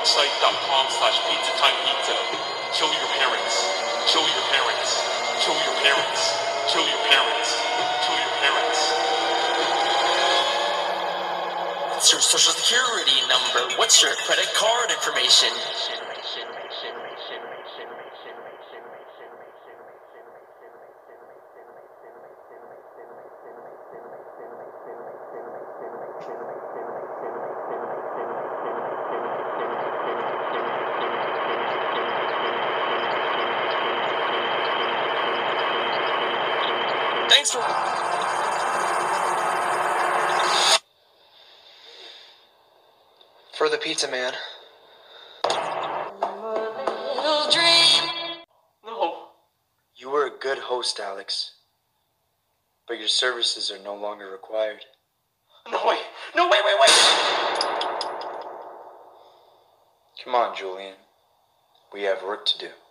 Site.com/pizzatimepizza. Show your parents. Show your parents. Show your parents. Show your parents. Show your parents. What's your social security number? What's your credit card information? Thanks for... For the pizza man. Little dream. No. You were a good host, Alex. But your services are no longer required. No, wait. No, wait. Come on, Julian. We have work to do.